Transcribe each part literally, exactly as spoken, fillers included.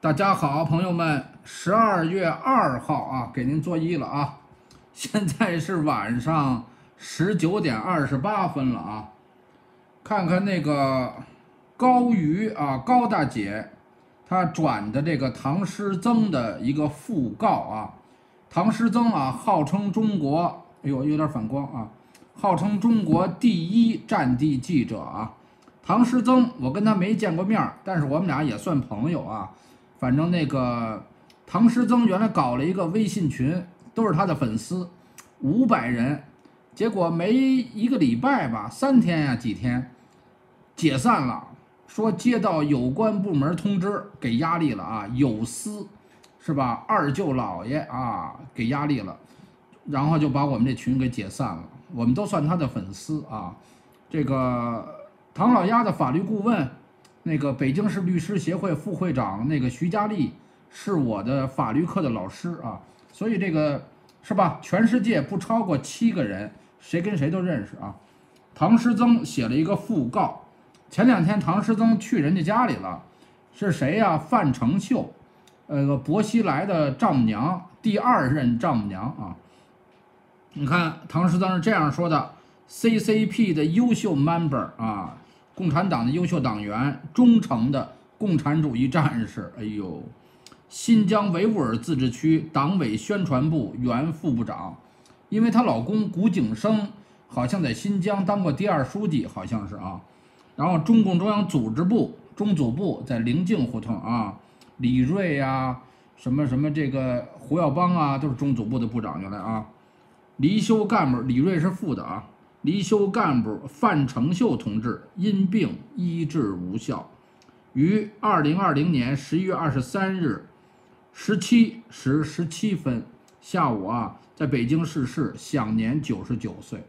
大家好，朋友们，十二月二号啊，给您作揖了啊。现在是晚上十九点二十八分了啊。看看那个高瑜啊，高大姐，她转的这个唐诗曾的一个讣告啊。唐诗曾啊，号称中国，哎呦，有点反光啊，号称中国第一战地记者啊。唐诗曾，我跟他没见过面，但是我们俩也算朋友啊。反正那个唐诗曾原来搞了一个微信群，都是他的粉丝，五百人，结果没一个礼拜吧，三天呀、啊、几天，解散了，说接到有关部门通知，给压力了啊，有司是吧？二舅老爷啊，给压力了，然后就把我们这群给解散了，我们都算他的粉丝啊。这个唐老鸭的法律顾问。那个北京市律师协会副会长那个徐佳丽是我的法律课的老师啊，所以这个是吧？全世界不超过七个人，谁跟谁都认识啊。唐诗曾写了一个讣告，前两天唐诗曾去人家家里了，是谁呀、啊？范成秀，呃，薄熙来的丈母娘，第二任丈母娘啊。你看唐诗曾是这样说的 ：C C P 的优秀 member 啊。共产党的优秀党员，忠诚的共产主义战士。哎呦，新疆维吾尔自治区党委宣传部原副部长，因为她老公古景生好像在新疆当过第二书记，好像是啊。然后中共中央组织部中组部在灵境胡同啊，李瑞啊，什么什么这个胡耀邦啊，都是中组部的部长原来啊。离休干部李瑞是副的啊。离休干部范成秀同志因病医治无效，于二零二零年十一月二十三日十七时十七分下午啊，在北京逝世，享年九十九岁。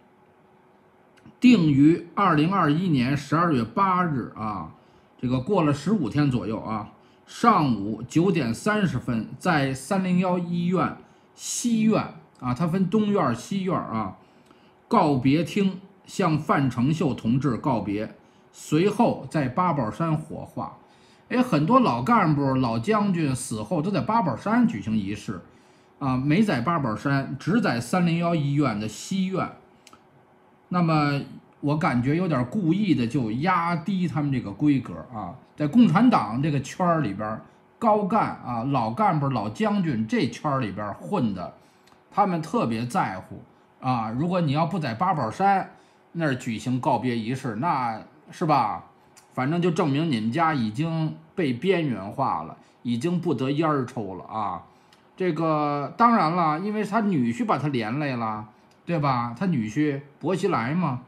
定于二零二一年十二月八日啊，这个过了十五天左右啊，上午九点三十分，在三零幺医院西院啊，它分东院西院啊。告别厅向范成秀同志告别，随后在八宝山火化。哎，很多老干部、老将军死后都在八宝山举行仪式，啊，没在八宝山，只在三零幺医院的西院。那么我感觉有点故意的，就压低他们这个规格啊，在共产党这个圈里边，高干啊、老干部、老将军这圈里边混的，他们特别在乎。啊，如果你要不在八宝山那儿举行告别仪式，那是吧？反正就证明你们家已经被边缘化了，已经不得烟儿抽了啊。这个当然了，因为他女婿把他连累了，对吧？他女婿薄熙来嘛。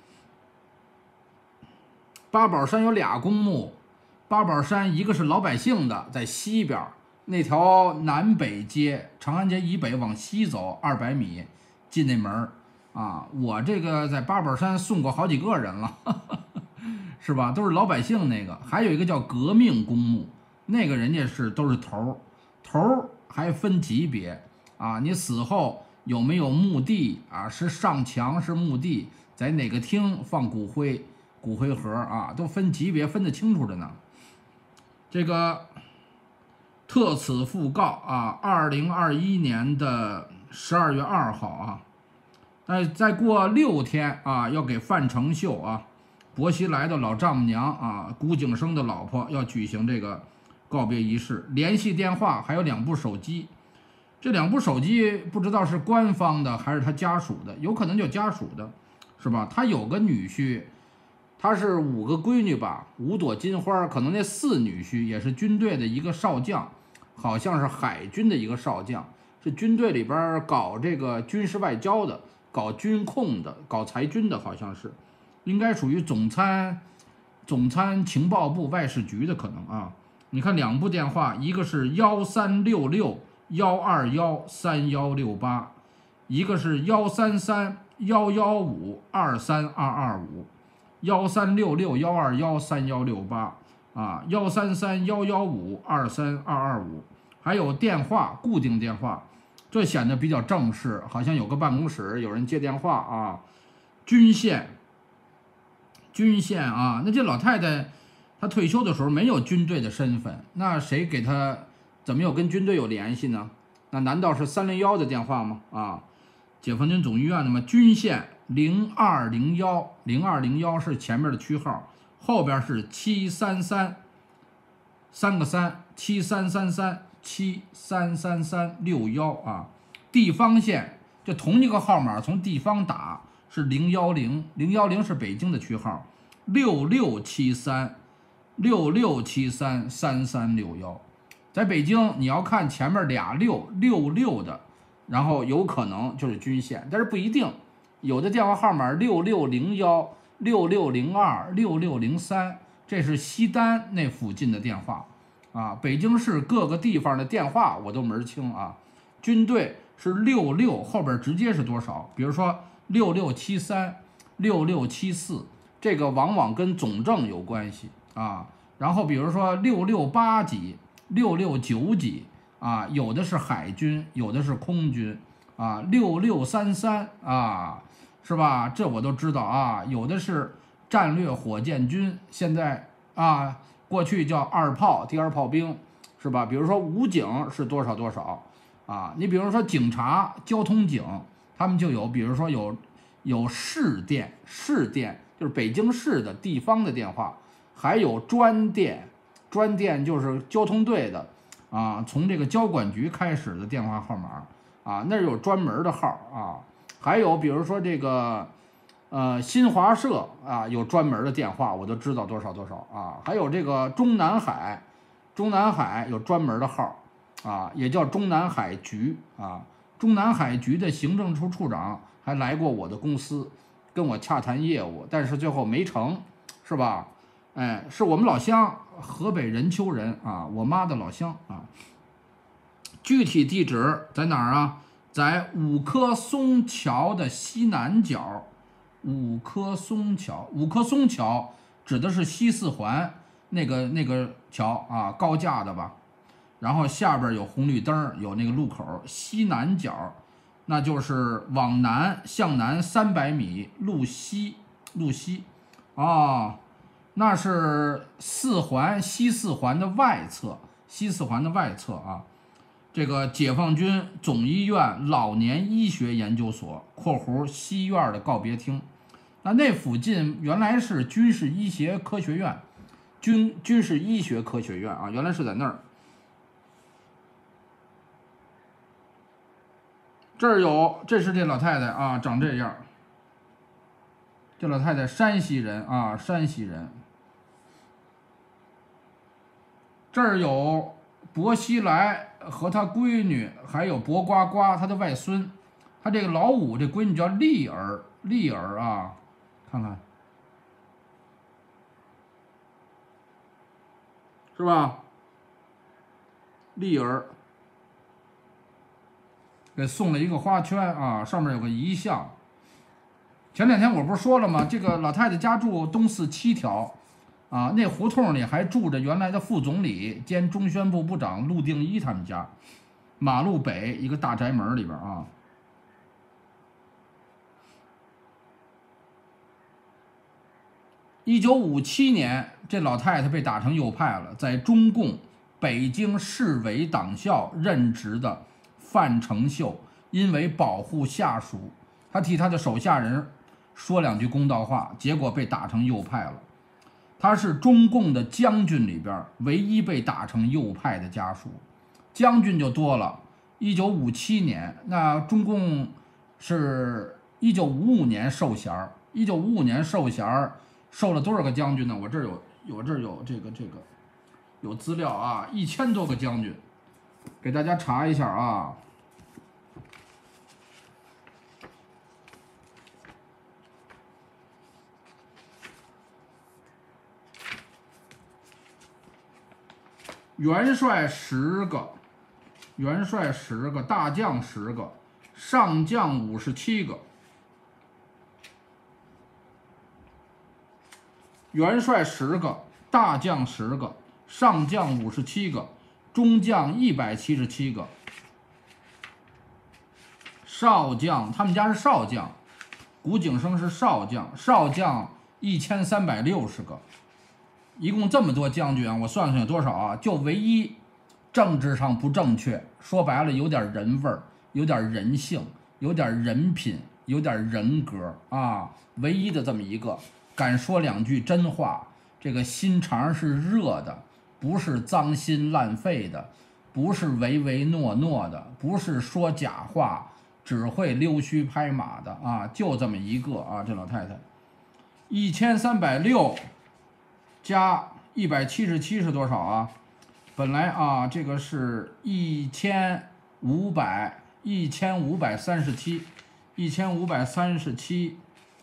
八宝山有俩公墓，八宝山一个是老百姓的，在西边那条南北街，长安街以北往西走二百米。进那门啊，我这个在八宝山送过好几个人了，呵呵是吧？都是老百姓那个，还有一个叫革命公墓，那个人家是都是头头还分级别啊，你死后有没有墓地啊？是上墙是墓地，在哪个厅放骨灰，骨灰盒啊，都分级别，分得清楚着呢。这个特此讣告啊，二零二一年的十二月二号啊，那再过六天啊，要给范成秀啊，薄熙来的老丈母娘啊，古景生的老婆要举行这个告别仪式。联系电话还有两部手机，这两部手机不知道是官方的还是他家属的，有可能就家属的，是吧？他有个女婿，他是五个闺女吧，五朵金花，可能那四女婿也是军队的一个少将，好像是海军的一个少将。是军队里边搞这个军事外交的，搞军控的，搞裁军的，好像是，应该属于总参总参情报部外事局的可能啊。你看两部电话，一个是幺三六六幺二幺三幺六八，一个是幺三三幺幺五二三二二五，幺三六六幺二幺三幺六八啊，幺三三幺幺五二三二二五，还有电话固定电话。这显得比较正式，好像有个办公室，有人接电话啊。均线，均线啊，那这老太太他退休的时候没有军队的身份，那谁给他怎么有跟军队有联系呢？那难道是三零幺的电话吗？啊，解放军总医院的吗？军线零二零幺，零二零幺是前面的区号，后边是七三三，三个三，七三三三七三三三六幺啊。地方线就同一个号码，从地方打是零幺零，零幺零是北京的区号，六六七三。六六七三三三六幺，在北京你要看前面俩六六六的，然后有可能就是军线，但是不一定。有的电话号码六六零幺、六六零二、六六零三，这是西单那附近的电话啊。北京市各个地方的电话我都门清啊。军队是六六后边直接是多少？比如说六六七三、六六七四，这个往往跟总政有关系。啊，然后比如说六六八几、六六九几啊，有的是海军，有的是空军啊，六六三三啊，是吧？这我都知道啊。有的是战略火箭军，现在啊，过去叫二炮、第二炮兵，是吧？比如说武警是多少多少啊？你比如说警察、交通警，他们就有，比如说有有市电，市电就是北京市的地方的电话。还有专电，专电就是交通队的啊，从这个交管局开始的电话号码啊，那有专门的号啊。还有比如说这个呃新华社啊，有专门的电话，我都知道多少多少啊。还有这个中南海，中南海有专门的号啊，也叫中南海局啊。中南海局的行政处处长还来过我的公司，跟我洽谈业务，但是最后没成，是吧？哎，是我们老乡，河北任丘人啊，我妈的老乡啊。具体地址在哪儿啊？在五棵松桥的西南角。五棵松桥，五棵松桥指的是西四环那个那个桥啊，高架的吧？然后下边有红绿灯，有那个路口。西南角，那就是往南向南三百米，路西，路西啊。那是四环西四环的外侧，西四环的外侧啊。这个解放军总医院老年医学研究所（括弧西院的告别厅）。那那附近原来是军事医学科学院，军军事医学科学院啊，原来是在那儿。这儿有，这是这老太太啊，长这样。这老太太山西人啊，山西人。这儿有薄熙来和他闺女，还有薄瓜瓜他的外孙。他这个老五这闺女叫丽儿，丽儿啊，看看，是吧？丽儿给送了一个花圈啊，上面有个遗像。前两天我不是说了吗？这个老太太家住东四七条。啊，那胡同里还住着原来的副总理兼中宣部部长陆定一他们家，马路北一个大宅门里边啊。一九五七年，这老太太被打成右派了，在中共北京市委党校任职的范成秀，因为保护下属，他替他的手下人说两句公道话，结果被打成右派了。他是中共的将军里边唯一被打成右派的家属，将军就多了。一九五七年，那中共是一九五五年授衔儿，一九五五年授衔儿，授了多少个将军呢？我这儿有，我这儿有这个这个有资料啊，一千多个将军，给大家查一下啊。元帅十个，元帅十个，大将十个，上将五十七个。元帅十个，大将十个，上将五十七个，中将一百七十七个，少将他们家是少将，古景生是少将，少将一千三百六十个。 一共这么多将军啊，我算算有多少啊？就唯一政治上不正确，说白了有点人味儿，有点人性，有点人品，有点人格啊，唯一的这么一个，敢说两句真话，这个心肠是热的，不是脏心烂肺的，不是唯唯诺诺的，不是说假话，只会溜须拍马的啊，就这么一个啊，这老太太，一千三百六。加一百七十七是多少啊？本来啊，这个是一千五百一千五百三十七，一千五百三十七，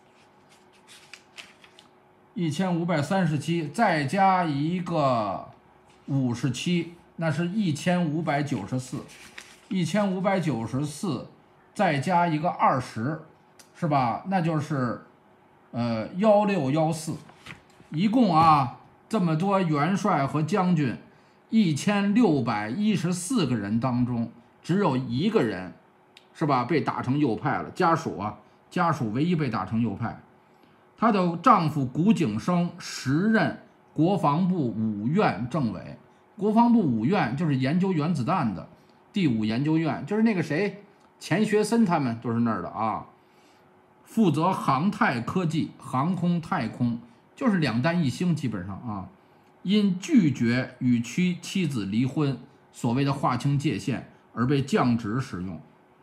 一千五百三十七，再加一个五十七，那是一千五百九十四，一千五百九十四，再加一个二十，是吧？那就是呃幺六幺四。一共啊，这么多元帅和将军，一千六百一十四个人当中，只有一个人，是吧？被打成右派了，家属啊，家属唯一被打成右派。她的丈夫谷景生时任国防部五院政委，国防部五院就是研究原子弹的，第五研究院就是那个谁，钱学森他们就是那儿的啊，负责航太科技、航空太空。就是两弹一星，基本上啊，因拒绝与其妻子离婚，所谓的划清界限，而被降职使用。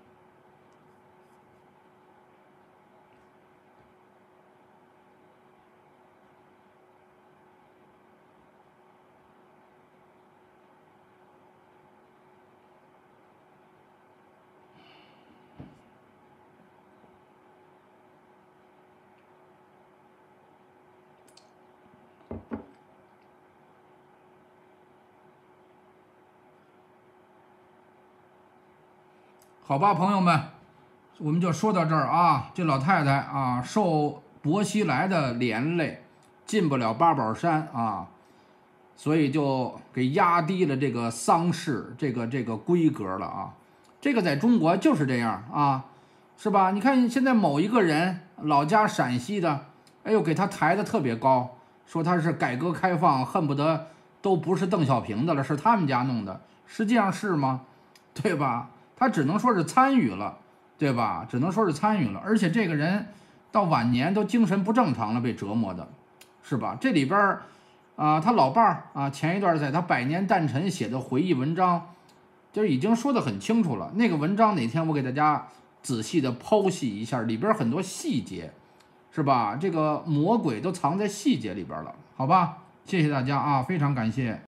好吧，朋友们，我们就说到这儿啊。这老太太啊，受薄熙来的连累，进不了八宝山啊，所以就给压低了这个丧事这个这个规格了啊。这个在中国就是这样啊，是吧？你看现在某一个人老家陕西的，哎呦，给他抬得特别高，说他是改革开放，恨不得都不是邓小平的了，是他们家弄的，实际上是吗？对吧？他只能说是参与了，对吧？只能说是参与了，而且这个人到晚年都精神不正常了，被折磨的，是吧？这里边儿啊，他老伴儿啊，前一段在他百年诞辰写的回忆文章，就已经说得很清楚了。那个文章哪天我给大家仔细的剖析一下，里边很多细节，是吧？这个魔鬼都藏在细节里边了，好吧？谢谢大家啊，非常感谢。